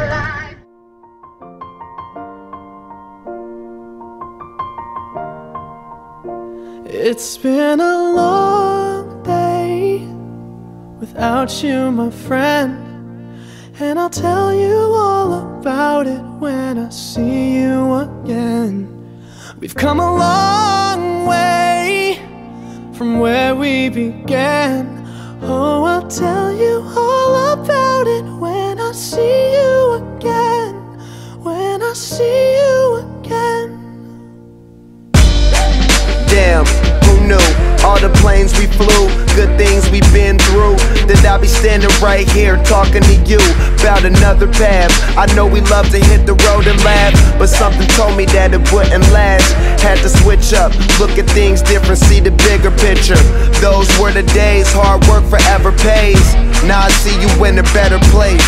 It's been a long day without you, my friend, and I'll tell you all about it when I see you again. We've come a long way from where we began. Oh, I'll tell you all about it when I see you again. When I see you again. Damn, who knew? All the planes we flew, good things we've been through, that I'll be standing right here talking to you about another path. I know we love to hit the road and laugh, but something told me that it wouldn't last. Had to switch up, look at things different, see the bigger picture. Those were the days, hard work forever pays. Now I see you in a better place.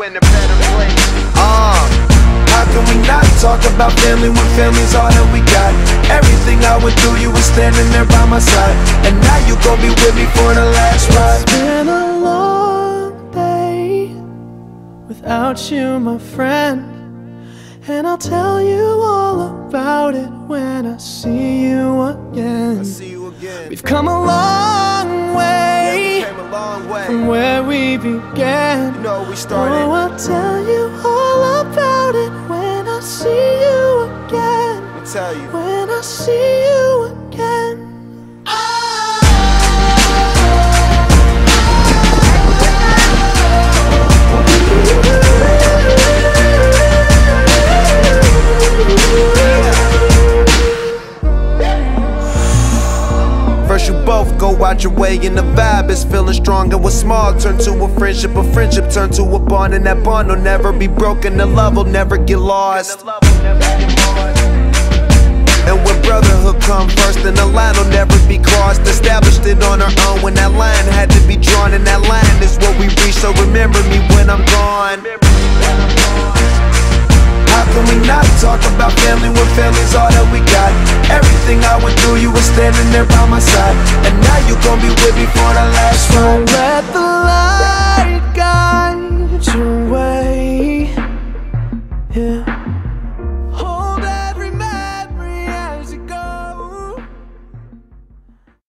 How can we not talk about family when family's all that we got? Everything I went through, you were standing there by my side, and now you gon' be with me for the last ride. It's been a long day without you, my friend, and I'll tell you all about it when I see you again. We've come a long way, from where we began. You know we started. Oh, I'll tell you all about it when I see you again. Let me tell you. When I see you again. First you both go out your way and the vibe is feeling strong. And what's small turn to a friendship turn to a bond, and that bond will never be broken. The love will never get lost. And when brotherhood come first, then the line will never be crossed. Established it on our own when that line had to be drawn, and that line is what we reach. So remember me when I'm gone. How can we not talk about family when family's all that we got? Everything I went through, you were standing there by my side, and now you gon' be with me for the last ride. Let